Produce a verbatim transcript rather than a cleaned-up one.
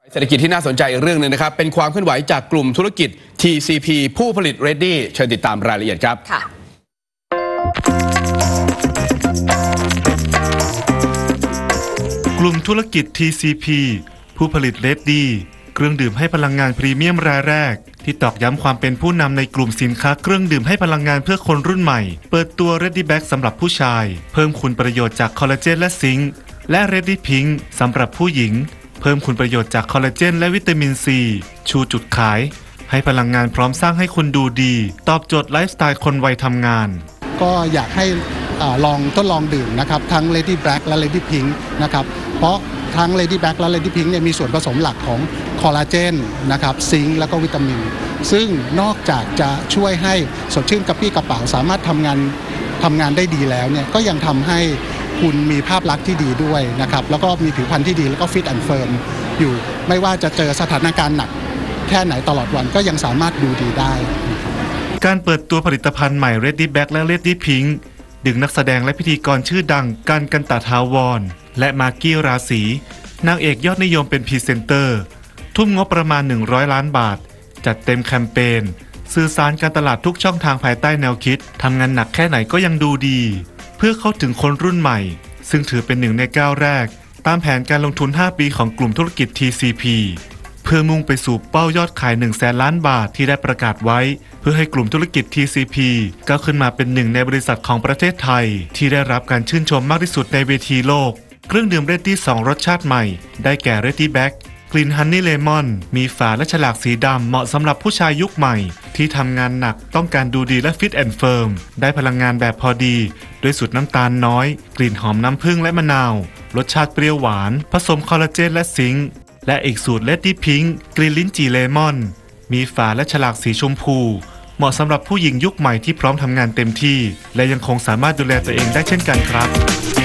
เศรษฐกิจที่น่าสนใจอีกเรื่องหนึ่งนะครับเป็นความเคลื่อนไหวจากกลุ่มธุรกิจ ที ซี พี ผู้ผลิต Ready เชิญติดตามรายละเอียดครับกลุ่มธุรกิจ ที ซี พี ผู้ผลิต Ready เครื่องดื่มให้พลังงานพรีเมียมรายแรกที่ตอกย้ำความเป็นผู้นำในกลุ่มสินค้าเครื่องดื่มให้พลังงานเพื่อคนรุ่นใหม่เปิดตัว Ready Back สำหรับผู้ชายเพิ่มคุณประโยชน์จากคอลลาเจนและซิงค์และ Ready Pink สำหรับผู้หญิงเพิ่มคุณประโยชน์จากคอลลาเจนและวิตามินซีชูจุดขายให้พลังงานพร้อมสร้างให้คุณดูดีตอบโจทย์ไลฟ์สไตล์คนวัยทำงานก็อยากให้ลองทดลองดื่มนะครับทั้ง Ready Black และ Ready Pink นะครับเพราะทั้ง Ready Black และ Ready Pink เนี่ยมีส่วนผสมหลักของคอลลาเจนนะครับซิงค์แล้วก็วิตามินซึ่งนอกจากจะช่วยให้สดชื่นกระปรี้กระเป๋าสามารถทำงานทำงานได้ดีแล้วเนี่ยก็ยังทำให้คุณมีภาพลักษณ์ที่ดีด้วยนะครับแล้วก็มีผิวพรรณที่ดีแล้วก็ฟิตแอนด์เฟิร์มอยู่ไม่ว่าจะเจอสถานการณ์หนักแค่ไหนตลอดวันก็ยังสามารถดูดีได้การเปิดตัวผลิตภัณฑ์ใหม่ Ready Back และ Ready Pink ดึงนักแสดงและพิธีกรชื่อดังกันกันตถาวรและมากกี้ราศีนางเอกยอดนิยมเป็นพรีเซนเตอร์ทุ่มงบประมาณหนึ่งร้อยล้านบาทจัดเต็มแคมเปญสื่อสารการตลาดทุกช่องทางภายใต้แนวคิดทำงานหนักแค่ไหนก็ยังดูดีเพื่อเข้าถึงคนรุ่นใหม่ซึ่งถือเป็นหนึ่งในก้าวแรกตามแผนการลงทุนห้าปีของกลุ่มธุรกิจ ที ซี พี เพื่อมุ่งไปสู่เป้ายอดขายหนึ่งแสนล้านบาทที่ได้ประกาศไว้เพื่อให้กลุ่มธุรกิจ ที ซี พี ก้าวขึ้นมาเป็นหนึ่งในบริษัทของประเทศไทยที่ได้รับการชื่นชมมากที่สุดในเวทีโลกเครื่องดื่ม Ready สองรสชาติใหม่ได้แก่ Ready Back กลิ่นฮันนี่เลมอนมีฝาและฉลากสีดำเหมาะสำหรับผู้ชายยุคใหม่ที่ทำงานหนักต้องการดูดีและฟิตแอนด์เฟิร์มได้พลังงานแบบพอดีด้วยสูตรน้ำตาลน้อยกลิ่นหอมน้ำผึ้งและมะนาวรสชาติเปรี้ยวหวานผสมคอลลาเจนและซิงค์และอีกสูตร Ready Pink กลิ่นลิ้นจี่เลมอนมีฝาและฉลากสีชมพูเหมาะสำหรับผู้หญิงยุคใหม่ที่พร้อมทำงานเต็มที่และยังคงสามารถดูแลตัวเองได้เช่นกันครับ